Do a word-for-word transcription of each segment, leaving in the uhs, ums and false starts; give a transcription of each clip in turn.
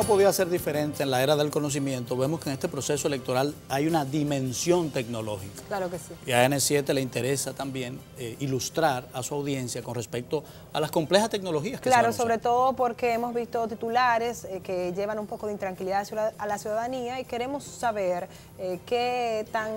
podía ser diferente en la era del conocimiento, vemos que en este proceso electoral hay una dimensión tecnológica. Claro que sí. Y a N siete le interesa también eh, ilustrar a su audiencia con respecto a las complejas tecnologías que Claro, se sobre todo porque hemos visto titulares eh, que llevan un poco de intranquilidad a la ciudadanía y queremos saber eh, qué tan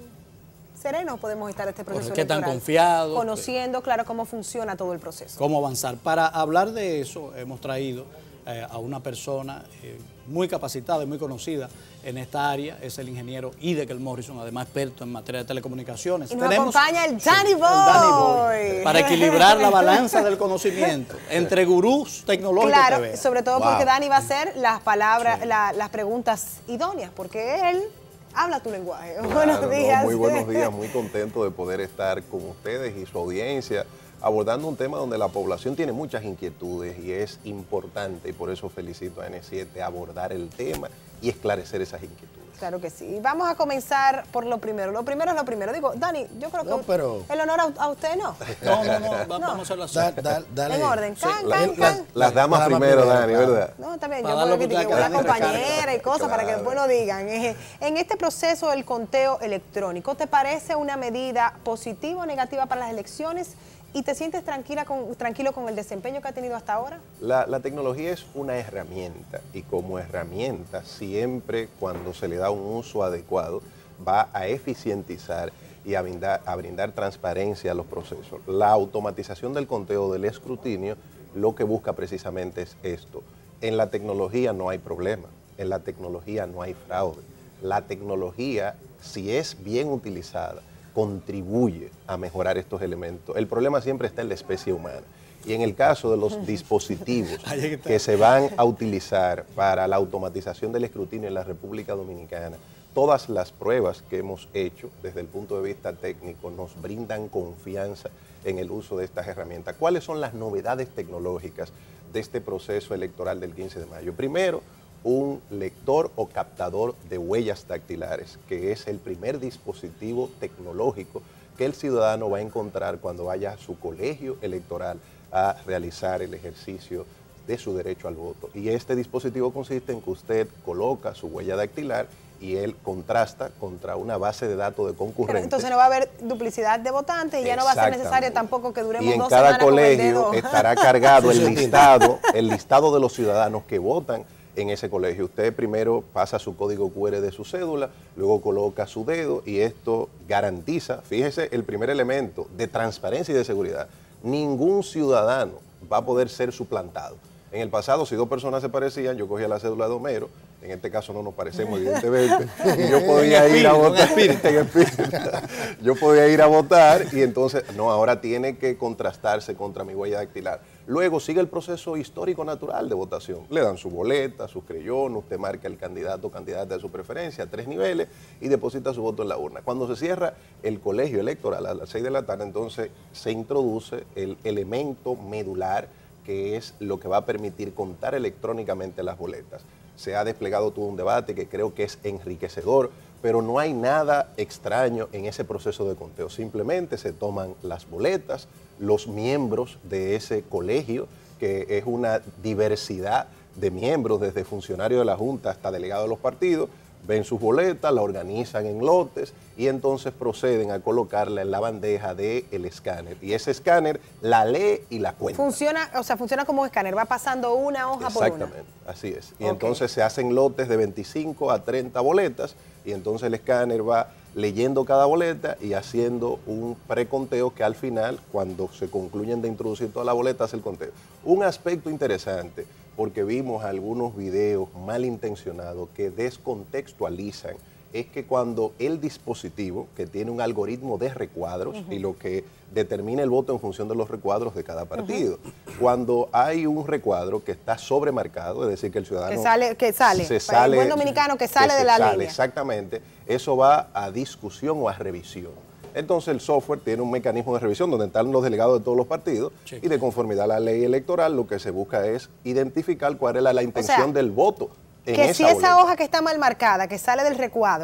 serenos podemos estar este proceso ¿Qué electoral, tan confiados? conociendo, claro, cómo funciona todo el proceso. Cómo avanzar. Para hablar de eso hemos traído eh, a una persona eh, muy capacitada y muy conocida en esta área, es el ingeniero Idekel Morrison, además experto en materia de telecomunicaciones. Y nos Tenemos, acompaña el Danny Boy. el Danny Boy, para equilibrar la balanza del conocimiento entre gurús tecnológicos. Claro, que vean. sobre todo Wow. porque Danny va a hacer las palabras, Sí. la, las preguntas idóneas, porque él habla tu lenguaje. Claro, buenos no, días. muy buenos días, muy contento de poder estar con ustedes y su audiencia abordando un tema donde la población tiene muchas inquietudes y es importante, y por eso felicito a N siete, abordar el tema y esclarecer esas inquietudes. Claro que sí. Vamos a comenzar por lo primero. Lo primero es lo primero. Digo, Dani, yo creo que No, pero- el honor a, a usted no. No, no, no, va- No. vamos a hacerlo así. Da- da- dale. En orden. Sí, Can, La- can, las, can. las damas Las damas primero, primero, Dani, claro. ¿verdad? No, está bien, Para yo dar puedo la criticar oportunidad a la que Dani compañera y cosas para que Claro. después no digan. Eh, En este proceso del conteo electrónico, ¿te parece una medida positiva o negativa para las elecciones? ¿Y te sientes tranquila con, tranquilo con el desempeño que ha tenido hasta ahora? La, la tecnología es una herramienta y como herramienta siempre cuando se le da un uso adecuado va a eficientizar y a brindar, a brindar transparencia a los procesos. La automatización del conteo del escrutinio lo que busca precisamente es esto. En la tecnología no hay problema, en la tecnología no hay fraude. La tecnología, si es bien utilizada, contribuye a mejorar estos elementos. El problema siempre está en la especie humana. Y en el caso de los dispositivos que se van a utilizar para la automatización del escrutinio en la República Dominicana, todas las pruebas que hemos hecho desde el punto de vista técnico nos brindan confianza en el uso de estas herramientas. ¿Cuáles son las novedades tecnológicas de este proceso electoral del quince de mayo? Primero, un lector o captador de huellas dactilares, que es el primer dispositivo tecnológico que el ciudadano va a encontrar cuando vaya a su colegio electoral a realizar el ejercicio de su derecho al voto. Y este dispositivo consiste en que usted coloca su huella dactilar y él contrasta contra una base de datos de concurrentes. Entonces no va a haber duplicidad de votantes y ya no va a ser necesario Exactamente. tampoco que duremos Y en dos cada semanas con el colegio dedo. estará cargado el listado, el listado de los ciudadanos que votan en ese colegio. Usted primero pasa su código cu erre de su cédula, luego coloca su dedo y esto garantiza, fíjese el primer elemento de transparencia y de seguridad, ningún ciudadano va a poder ser suplantado. En el pasado, si dos personas se parecían, yo cogía la cédula de Homero, en este caso no nos parecemos evidentemente, y yo podía ir a votar, en espíritu. yo podía ir a votar y entonces, no, ahora tiene que contrastarse contra mi huella dactilar. Luego sigue el proceso histórico natural de votación. Le dan su boleta, sus creyones, usted marca el candidato o candidata de su preferencia, tres niveles, y deposita su voto en la urna. Cuando se cierra el colegio electoral a las seis de la tarde, entonces se introduce el elemento medular, que es lo que va a permitir contar electrónicamente las boletas. Se ha desplegado todo un debate que creo que es enriquecedor, pero no hay nada extraño en ese proceso de conteo. Simplemente se toman las boletas, los miembros de ese colegio, que es una diversidad de miembros, desde funcionarios de la Junta hasta delegados de los partidos, ven sus boletas, la organizan en lotes y entonces proceden a colocarla en la bandeja del escáner. Y ese escáner la lee y la cuenta. Funciona, o sea, funciona como escáner, va pasando una hoja por una. Exactamente, así es. Y Ok. entonces se hacen lotes de veinticinco a treinta boletas y entonces el escáner va leyendo cada boleta y haciendo un preconteo que al final, cuando se concluyen de introducir toda la boleta, hace el conteo. Un aspecto interesante, porque vimos algunos videos malintencionados que descontextualizan, es que cuando el dispositivo, que tiene un algoritmo de recuadros, uh-huh. y lo que determina el voto en función de los recuadros de cada partido, uh-huh. cuando hay un recuadro que está sobremarcado, es decir, que el ciudadano... Que sale, que sale, se para sale el buen dominicano que sale que de la sale, línea. Exactamente, eso va a discusión o a revisión. Entonces el software tiene un mecanismo de revisión donde están los delegados de todos los partidos, sí. y de conformidad a la ley electoral lo que se busca es identificar cuál es la, la intención, o sea, del voto en que esa si esa boleta. hoja que está mal marcada, que sale del recuadro,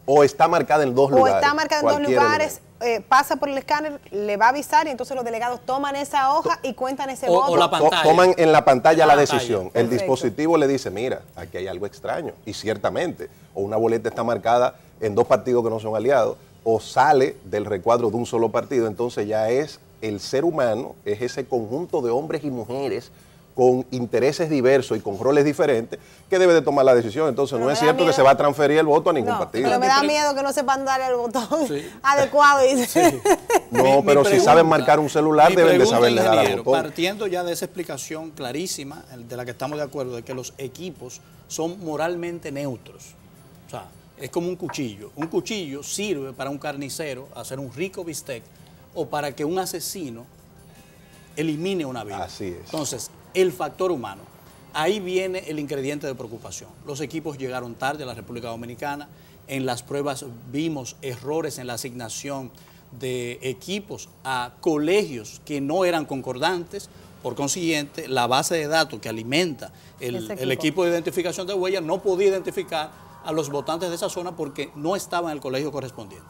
O está marcada en dos o lugares. O está marcada en dos lugares, eh, pasa por el escáner, le va a avisar y entonces los delegados toman esa hoja y cuentan ese o, voto. O la pantalla. Toman en la pantalla la, la pantalla. decisión. Perfecto. El dispositivo le dice, mira, aquí hay algo extraño. Y ciertamente, o una boleta está marcada en dos partidos que no son aliados, o sale del recuadro de un solo partido, entonces ya es el ser humano, es ese conjunto de hombres y mujeres con intereses diversos y con roles diferentes, que debe de tomar la decisión. Entonces pero no es cierto miedo. que se va a transferir el voto a ningún no, partido. Pero me da miedo que no sepan darle el botón sí. adecuado. Y... Sí. No, mi, pero mi si pregunta, saben marcar un celular, deben de saberle dar al botón. Partiendo ya de esa explicación clarísima, de la que estamos de acuerdo, de que los equipos son moralmente neutros. O sea, es como un cuchillo. Un cuchillo sirve para un carnicero hacer un rico bistec o para que un asesino elimine una vida. Así es. Entonces, el factor humano. Ahí viene el ingrediente de preocupación. Los equipos llegaron tarde a la República Dominicana. En las pruebas vimos errores en la asignación de equipos a colegios que no eran concordantes. Por consiguiente, la base de datos que alimenta el, equipo. el equipo de identificación de huellas no podía identificar a los votantes de esa zona porque no estaban en el colegio correspondiente.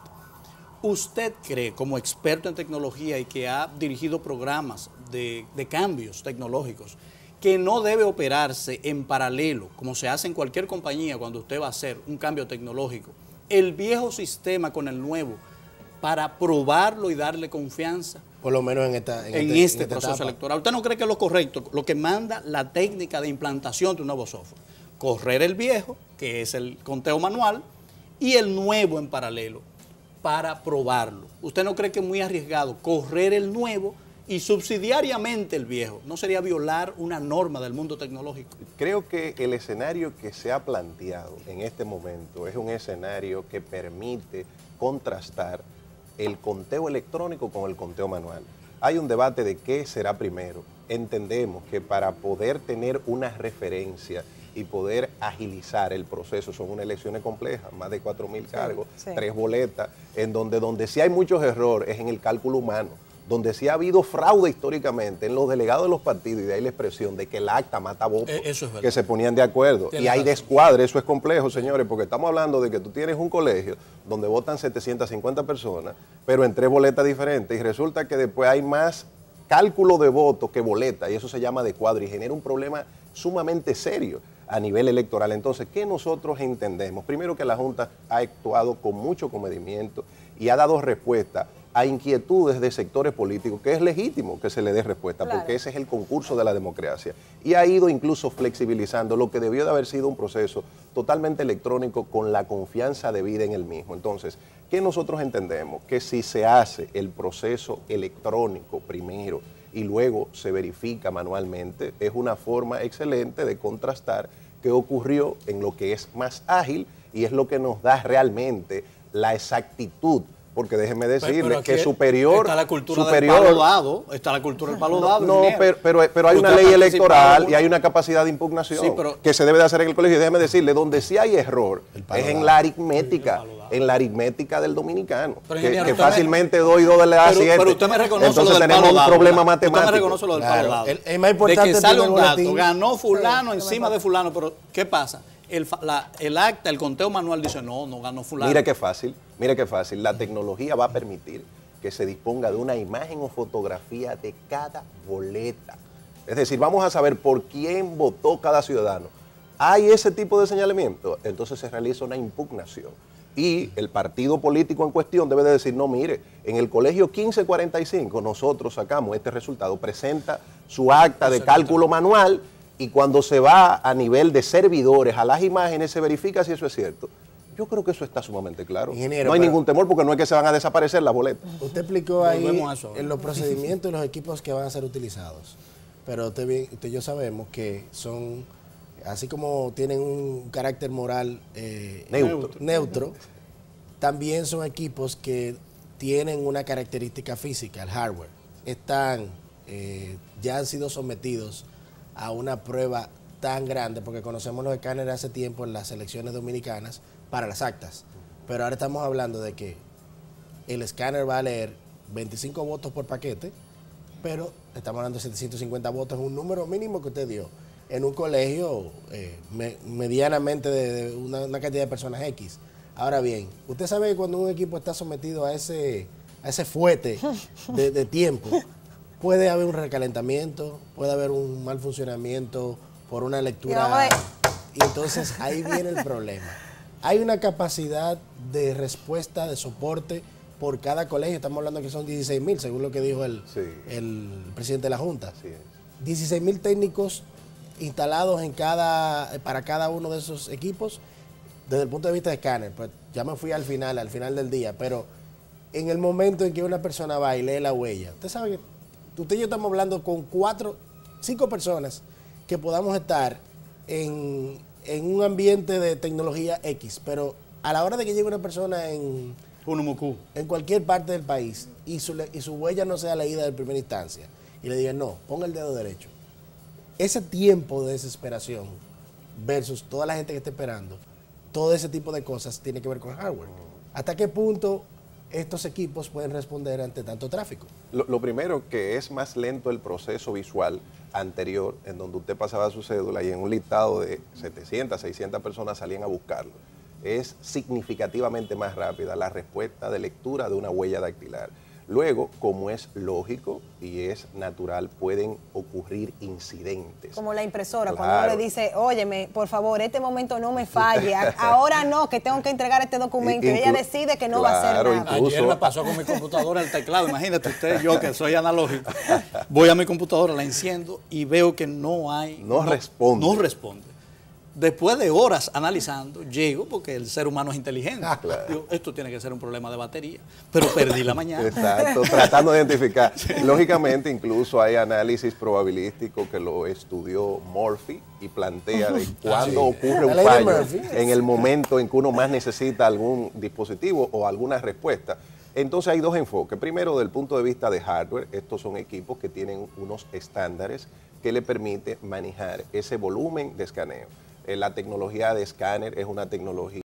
¿Usted cree, como experto en tecnología y que ha dirigido programas de, de cambios tecnológicos, que no debe operarse en paralelo, como se hace en cualquier compañía cuando usted va a hacer un cambio tecnológico, el viejo sistema con el nuevo, para probarlo y darle confianza? Por lo menos en, esta, en, en este, este en esta proceso etapa. electoral. ¿Usted no cree que es lo correcto, lo que manda la técnica de implantación de un nuevo software? Correr el viejo, que es el conteo manual, y el nuevo en paralelo, para probarlo. ¿Usted no cree que es muy arriesgado correr el nuevo y subsidiariamente el viejo? ¿No sería violar una norma del mundo tecnológico? Creo que el escenario que se ha planteado en este momento es un escenario que permite contrastar el conteo electrónico con el conteo manual. Hay un debate de qué será primero. Entendemos que para poder tener una referencia y poder agilizar el proceso, son unas elecciones complejas, más de cuatro mil cargos, sí, sí. tres boletas, en donde, donde sí hay muchos errores es en el cálculo humano, donde sí ha habido fraude históricamente en los delegados de los partidos, y de ahí la expresión de que el acta mata votos, eso es verdad. Que se ponían de acuerdo. Tiene y hay razón. Descuadre, eso es complejo, señores, porque estamos hablando de que tú tienes un colegio donde votan setecientas cincuenta personas, pero en tres boletas diferentes, y resulta que después hay más cálculo de votos que boleta, y eso se llama descuadre, y genera un problema sumamente serio a nivel electoral. Entonces, ¿qué nosotros entendemos? Primero, que la Junta ha actuado con mucho comedimiento y ha dado respuesta a inquietudes de sectores políticos, que es legítimo que se le dé respuesta, claro, porque ese es el concurso de la democracia. Y ha ido incluso flexibilizando lo que debió de haber sido un proceso totalmente electrónico con la confianza debida en el mismo. Entonces, ¿qué nosotros entendemos? Que si se hace el proceso electrónico primero y luego se verifica manualmente, es una forma excelente de contrastar qué ocurrió en lo que es más ágil y es lo que nos da realmente la exactitud. Porque déjeme decirle pero, pero que superior... Está la cultura superior, del palo dado, está la cultura del palo dado. No, no pero, pero, pero hay una ley electoral y hay una capacidad de impugnación sí, pero, que se debe de hacer en el colegio. Y déjeme decirle, donde sí hay error es en la aritmética, en la aritmética del dominicano, pero, que, que fácilmente me, dos y dos le da siete. Pero usted me reconoce Entonces lo del tenemos palo dado, un problema ¿verdad? matemático. Usted me reconoce lo del claro, palo dado. El, el más importante de que sale un dato, boletín. ganó fulano sí, encima de fulano, pero ¿qué pasa? El, la, el acta, el conteo manual dice, no, no ganó fulano. Mire qué fácil, mire qué fácil. La tecnología va a permitir que se disponga de una imagen o fotografía de cada boleta. Es decir, vamos a saber por quién votó cada ciudadano. ¿Hay ese tipo de señalamiento? Entonces se realiza una impugnación. Y el partido político en cuestión debe de decir, no, mire, en el colegio quince cuarenta y cinco nosotros sacamos este resultado, presenta su acta de cálculo manual, y cuando se va a nivel de servidores a las imágenes se verifica si eso es cierto. Yo creo que eso está sumamente claro. Ingeniero, no hay pero, ningún temor porque no es que se van a desaparecer las boletas. Usted explicó ahí en los procedimientos y los equipos que van a ser utilizados. Pero usted, bien, usted y yo sabemos que son, así como tienen un carácter moral eh, neutro. neutro, también son equipos que tienen una característica física, el hardware. Están, eh, ya han sido sometidos a una prueba tan grande, porque conocemos los escáneres hace tiempo en las elecciones dominicanas para las actas, pero ahora estamos hablando de que el escáner va a leer veinticinco votos por paquete, pero estamos hablando de setecientos cincuenta votos, es un número mínimo que usted dio en un colegio eh, me, medianamente de, de una, una cantidad de personas X. Ahora bien, usted sabe que cuando un equipo está sometido a ese, a ese fuete de, de tiempo, puede haber un recalentamiento, puede haber un mal funcionamiento por una lectura. Y entonces ahí viene el problema. Hay una capacidad de respuesta, de soporte por cada colegio. Estamos hablando que son dieciséis mil, según lo que dijo el, sí. el presidente de la Junta. Sí. dieciséis mil técnicos instalados en cada, para cada uno de esos equipos desde el punto de vista de escáner. Pues ya me fui al final, al final del día, pero en el momento en que una persona va y lee la huella, usted sabe que usted y yo estamos hablando con cuatro, cinco personas que podamos estar en, en un ambiente de tecnología X, pero a la hora de que llegue una persona en, en cualquier parte del país y su, y su huella no sea leída de primera instancia y le digan, no, ponga el dedo derecho. Ese tiempo de desesperación versus toda la gente que está esperando, todo ese tipo de cosas tiene que ver con hardware. ¿Hasta qué punto estos equipos pueden responder ante tanto tráfico? Lo, lo primero, que es más lento el proceso visual anterior, en donde usted pasaba su cédula y en un listado de setecientas, seiscientas personas salían a buscarlo. Es significativamente más rápida la respuesta de lectura de una huella dactilar. Luego, como es lógico y es natural, pueden ocurrir incidentes. Como la impresora, claro. Cuando uno le dice, óyeme, por favor, este momento no me falle, ahora no, que tengo que entregar este documento, Inclu y ella decide que no claro, va a hacer nada. Incluso, ayer me pasó con mi computadora el teclado, imagínate usted, yo que soy analógico, voy a mi computadora, la enciendo y veo que no hay... No, no responde. No responde. Después de horas analizando, llego, porque el ser humano es inteligente. Ah, claro. Digo, esto tiene que ser un problema de batería, pero perdí la mañana. Exacto, tratando de identificar. Sí. Lógicamente, incluso hay análisis probabilístico que lo estudió Murphy y plantea de cuándo sí. ocurre un fallo en el momento en que uno más necesita algún dispositivo o alguna respuesta. Entonces hay dos enfoques. Primero, desde el punto de vista de hardware, estos son equipos que tienen unos estándares que le permiten manejar ese volumen de escaneo. La tecnología de escáner es una tecnología